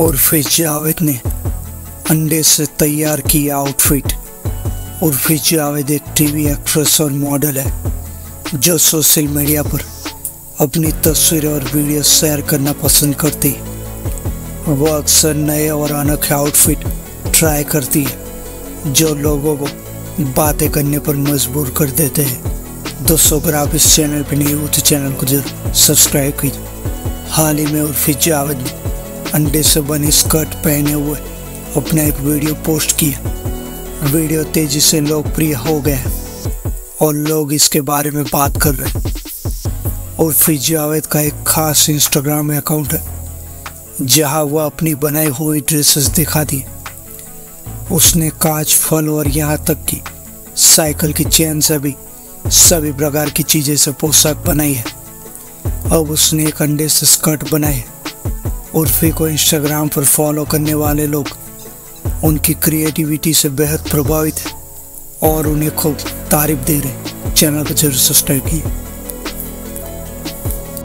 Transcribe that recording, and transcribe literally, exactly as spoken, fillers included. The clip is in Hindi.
उर्फी जावेद ने अंडे से तैयार किया आउटफिट। उर्फी जावेद एक टीवी एक्ट्रेस और मॉडल है जो सोशल मीडिया पर अपनी तस्वीरें और वीडियो शेयर करना पसंद करती है। वो अक्सर नए और अनोखे आउटफिट ट्राई करती है जो लोगों को बातें करने पर मजबूर कर देते हैं। दोस्तों, अगर आप इस चैनल पर नए हो तो चैनल को जरूर सब्सक्राइब कीजिए। हाल ही में उर्फी जावेद ने अंडे से बनी स्कर्ट पहने हुए अपना एक वीडियो पोस्ट किया। वीडियो तेजी से लोकप्रिय हो गया और लोग इसके बारे में बात कर रहे हैं। उर्फी जावेद का एक खास इंस्टाग्राम अकाउंट है जहां वह अपनी बनाई हुई ड्रेसेस दिखाती है। उसने कांच, फल और यहाँ तक कि साइकिल की चेन से भी सभी प्रकार की चीजें से पोशाक बनाई है। अब उसने एक अंडे से स्कर्ट बनाई है। उर्फी को इंस्टाग्राम पर फॉलो करने वाले लोग उनकी क्रिएटिविटी से बेहद प्रभावित हैं और उन्हें खूब तारीफ दे रहे हैं। चैनल को जरूर सब्सक्राइब कीजिए।